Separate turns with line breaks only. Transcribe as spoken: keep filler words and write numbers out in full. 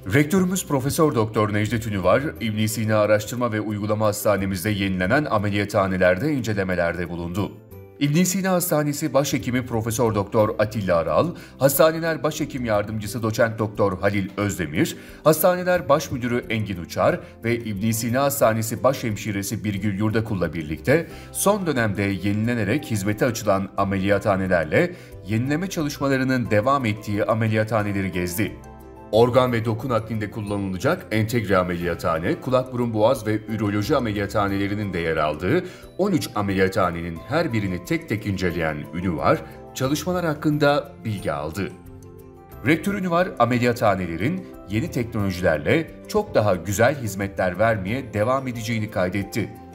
Rektörümüz Profesör Doktor Necdet Ünüvar, İbn Sina Araştırma ve Uygulama Hastanemizde yenilenen ameliyathanelerde incelemelerde bulundu. İbn Sina Hastanesi Başhekimi Profesör Doktor Atilla Aral, Hastaneler Başhekim Yardımcısı Doçent Doktor Halil Özdemir, Hastaneler Başmüdürü Engin Uçar ve İbn Sina Hastanesi Başhemşiresi Birgül Yurdakul'la birlikte son dönemde yenilenerek hizmete açılan ameliyathanelerle yenileme çalışmalarının devam ettiği ameliyathaneleri gezdi. Organ ve doku naklinde kullanılacak entegre ameliyathane, kulak burun boğaz ve üroloji ameliyathanelerinin de yer aldığı on üç ameliyathanenin her birini tek tek inceleyen Ünüvar, çalışmalar hakkında bilgi aldı. Rektör Ünüvar, ameliyathanelerin yeni teknolojilerle çok daha güzel hizmetler vermeye devam edeceğini kaydetti.